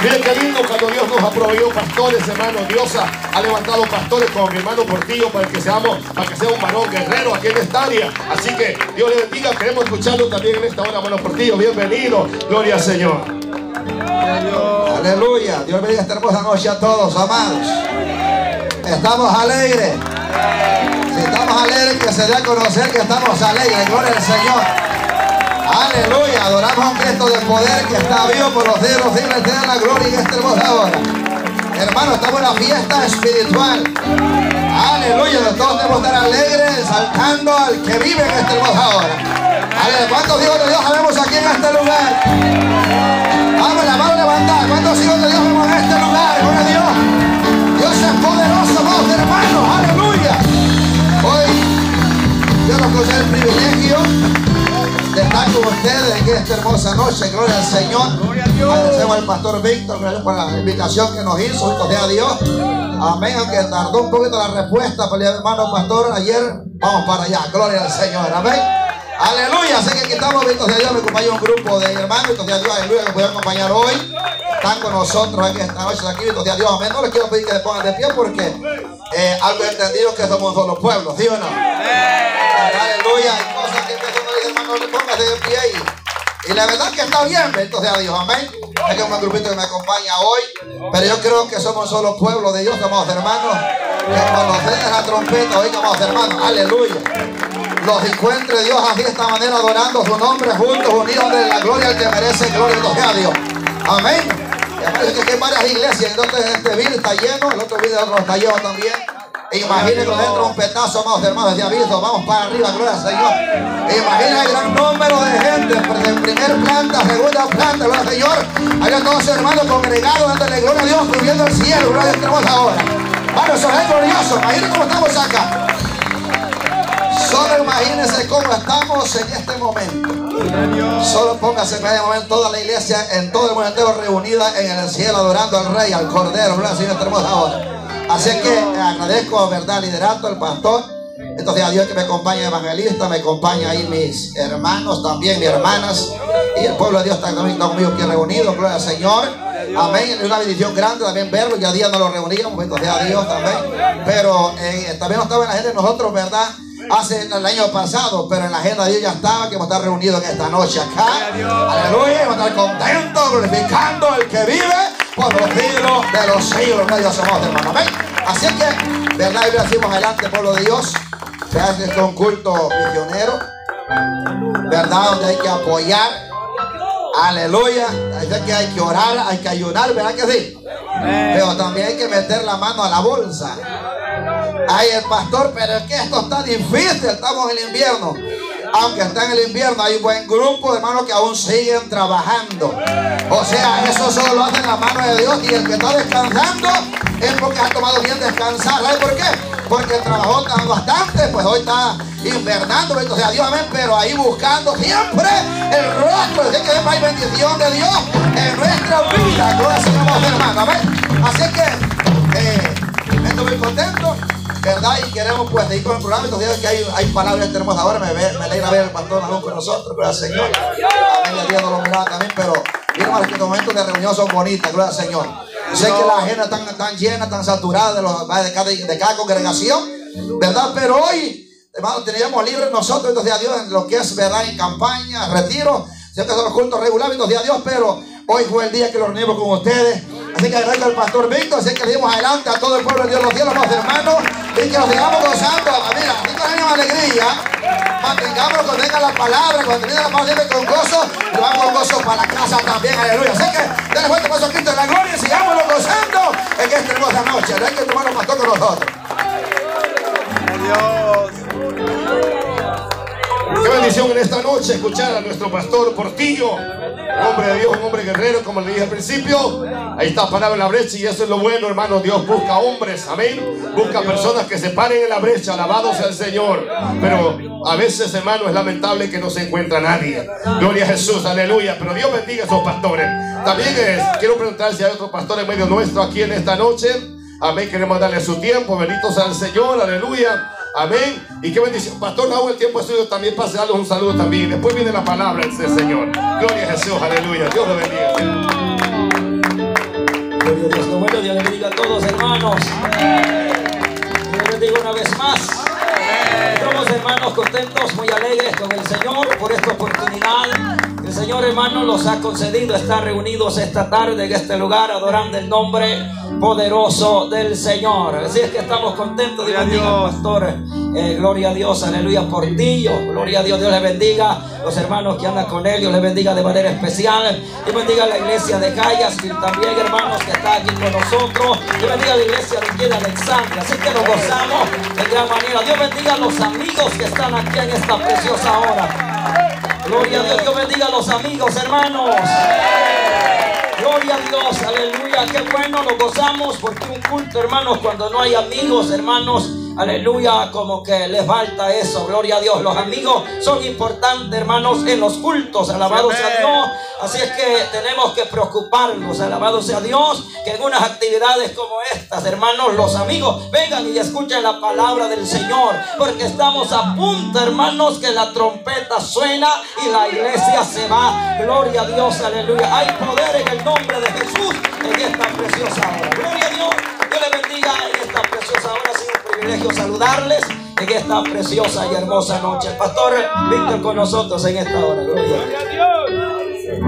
Miren qué lindo cuando Dios nos ha proveído pastores, hermanos. Dios ha levantado pastores como mi hermano Portillo para que sea un varón guerrero aquí en esta área. Así que Dios le bendiga. Queremos escucharlo también en esta hora, hermano Portillo. Bienvenido. Gloria al Señor. Aleluya. Dios bendiga esta hermosa noche a todos, amados. Estamos alegres. Si estamos alegres, que se dé a conocer que estamos alegres. Gloria al Señor. Aleluya. Adoramos a un Cristo de poder que está vivo por los siglos. Te da la gloria en esta hermosa hora. Hermano, estamos en una fiesta espiritual. Aleluya. Todos debemos estar alegres, exaltando al que vive en esta hermosa hora. Aleluya. ¿Cuántos hijos de Dios habemos aquí en este lugar? Vamos, la mano levantada. ¿Cuántos hijos de Dios vemos en este lugar? Gloria a Dios. Dios es poderoso, vamos, hermanos. Aleluya. Hoy Dios nos concede el privilegio de estar con ustedes en esta hermosa noche. Gloria al Señor. Agradecemos al pastor Víctor por la invitación que nos hizo. Bendito sea Dios. Amén. Aunque tardó un poquito la respuesta para el hermano pastor ayer, vamos para allá. Gloria al Señor. Amén. Aleluya. Así que aquí estamos. Bendito sea Dios. Me acompaña un grupo de hermanos. Bendito sea Dios. Aleluya. Que pueden acompañar hoy. Están con nosotros aquí esta noche aquí. Bendito sea Dios. Amén. No les quiero pedir que se pongan de pie porque algo he entendido que somos un solo pueblo. ¿Sí o no? Aleluya. Hay cosas que hermano, póngase de pie y la verdad que está bien, bendito sea Dios, amén. Hay que un grupito que me acompaña hoy, pero yo creo que somos solo pueblo de Dios, amados hermanos. Que cuando suene la trompeta, oiga, amados hermanos, aleluya. Los encuentre Dios así de esta manera, adorando su nombre, juntos, unidos de la gloria al que merece gloria, bendito sea Dios, amén. Y parece que hay varias iglesias, entonces este video está lleno, el otro video está lleno también. Imaginen con el trompetazo, amados hermanos, de aviso, vamos para arriba, gloria al Señor. Imaginen el gran número de gente, de primer planta, segunda planta, gloria al Señor. Hay todos hermanos congregados, dándole gloria a Dios, subiendo al cielo, gloria a Dios, tenemos ahora. Vamos, eso es glorioso, imaginen cómo estamos acá. Solo imagínense cómo estamos en este momento. Solo póngase en este momento toda la iglesia, en todo el mundo entero reunida en el cielo, adorando al Rey, al Cordero, gloria al Señor, tenemos ahora. Así que agradezco, verdad, liderato, el pastor. Entonces a Dios que me acompaña, evangelista, me acompaña ahí mis hermanos también, mis hermanas. Y el pueblo de Dios está conmigo aquí reunido, gloria al Señor. Amén. Es una bendición grande también verlo. Ya día no lo reuníamos, entonces a Dios también. Pero también no estaba en la agenda de nosotros, ¿verdad? Hace el año pasado, pero en la agenda de Dios ya estaba que vamos a estar reunidos en esta noche acá. Aleluya, vamos a estar contentos, glorificando al que vive por los siglos de los siglos. No Dios somos, hermano. Amén. Así que, verdad, y decimos adelante, pueblo de Dios. Se hace un culto misionero, verdad, donde hay que apoyar. Aleluya. Así que hay que orar, hay que ayunar, ¿verdad que sí? Pero también hay que meter la mano a la bolsa. Ay, el pastor, pero es que esto está difícil, estamos en el invierno. Aunque está en el invierno, hay un buen grupo de hermanos que aún siguen trabajando. O sea, eso solo lo hace la mano de Dios. Y el que está descansando es porque ha tomado bien descansar. ¿Sabe por qué? Porque trabajó bastante, pues hoy está invernando, o sea, Dios, amén. Pero ahí buscando siempre el rostro. Así que hay bendición de Dios en nuestra vida. Gloria al Señor, hermano, amén. Así que estoy muy contento, ¿verdad? Y queremos pues seguir con el programa. Entonces que hay palabras hermosas ahora. Me alegra ver al pastor Nahum con nosotros, gloria al Señor. Amén, el día no lo miraba también, pero miren que estos momentos de reunión son bonitas, gloria al Señor. Sé que la agenda tan llena, tan saturada de cada congregación, ¿verdad? Pero hoy, hermano, teníamos libre nosotros, entonces a Dios, en lo que es, ¿verdad? En campaña, retiro, siempre son los cultos regulares, entonces a Dios, pero hoy fue el día que lo reunimos con ustedes. Así que agradezco al pastor Víctor, así que le dimos adelante a todo el pueblo de Dios, los cielos, los hermanos, y que nos sigamos gozando. Mira, así con la misma alegría, mantengámonos cuando venga la palabra, cuando venga la palabra siempre con gozo, y vamos con gozo para la casa también, aleluya. Así que denle fuerte paso a Cristo en la gloria y sigámoslo gozando en esta hermosa noche. Hay que tomar los pastor con nosotros. Adiós. Qué bendición en esta noche escuchar a nuestro pastor Portillo, hombre de Dios, un hombre guerrero, como le dije al principio. Ahí está parado en la brecha y eso es lo bueno, hermano. Dios busca hombres, amén. Busca personas que se paren en la brecha, alabado sea el Señor. Pero a veces, hermano, es lamentable que no se encuentra nadie. Gloria a Jesús, aleluya. Pero Dios bendiga a esos pastores. También quiero preguntar si hay otro pastor en medio nuestro aquí en esta noche. Amén, queremos darle su tiempo. Bendito sea el Señor, aleluya. Amén. Y qué bendición. Pastor Nahum, el tiempo es suyo. También pase darles un saludo también. Después viene la palabra del Señor. Gloria a Jesús, aleluya. Dios lo bendiga. Gloria a Dios. Lo bueno, Dios les bendiga a todos, hermanos. Dios les bendiga una vez más. Estamos, hermanos, contentos, muy alegres con el Señor por esta oportunidad. El Señor, hermanos, los ha concedido estar reunidos esta tarde en este lugar adorando el nombre poderoso del Señor. Así es que estamos contentos. Dios bendiga, pastor. Gloria a Dios, aleluya, Portillo. Gloria a Dios, Dios les bendiga. Los hermanos que andan con él, Dios les bendiga de manera especial. Dios bendiga a la iglesia de Callasville también, hermanos, que está aquí con nosotros. Dios bendiga a la iglesia de aquí de Alexandria. Así que nos gozamos de gran manera. Dios bendiga a los amigos que están aquí en esta preciosa hora. Gloria a Dios, Dios bendiga a los amigos, hermanos. Gloria a Dios, aleluya, qué bueno, nos gozamos porque un culto, hermanos, cuando no hay amigos, hermanos, aleluya, como que les falta eso. Gloria a Dios, los amigos son importantes, hermanos, en los cultos, alabado sea Dios. Así es que tenemos que preocuparnos, alabado sea Dios, que en unas actividades como estas, hermanos, los amigos vengan y escuchen la palabra del Señor, porque estamos a punto, hermanos, que la trompeta suena y la iglesia se va. Gloria a Dios, aleluya, hay poder en el nombre de Jesús en esta preciosa hora. Gloria a Dios, Dios les bendiga en esta preciosa hora. Ha sido un privilegio saludarles en esta preciosa y hermosa noche. El pastor Víctor con nosotros en esta hora. Gloria a Dios.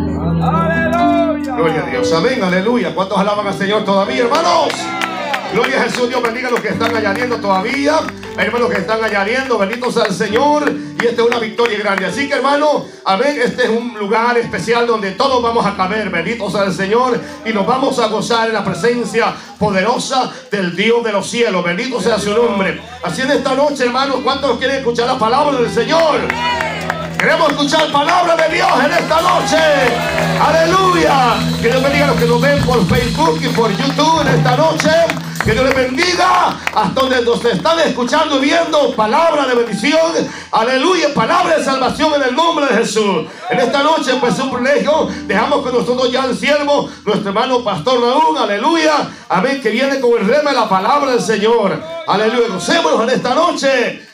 Aleluya. Gloria a Dios. Amén, aleluya. ¿Cuántos alaban al Señor todavía, hermanos? Gloria a Jesús. Dios bendiga a los que están añadiendo todavía. Hay hermanos que están añadiendo. Benditos al Señor. Y esta es una victoria grande. Así que, hermano, amén. Este es un lugar especial donde todos vamos a caber. Benditos al Señor. Y nos vamos a gozar en la presencia poderosa del Dios de los cielos. Bendito sea su nombre. Así en esta noche, hermanos, ¿cuántos quieren escuchar la palabra del Señor? Queremos escuchar palabra de Dios en esta noche. Aleluya. Que Dios bendiga a los que nos ven por Facebook y por YouTube en esta noche. Que Dios les bendiga hasta donde nos están escuchando y viendo. Palabra de bendición, aleluya, palabra de salvación en el nombre de Jesús. En esta noche pues es un privilegio. Dejamos con nosotros ya al siervo, nuestro hermano pastor Raúl, aleluya, amén, que viene con el rema de la palabra del Señor. Aleluya, gocémonos en esta noche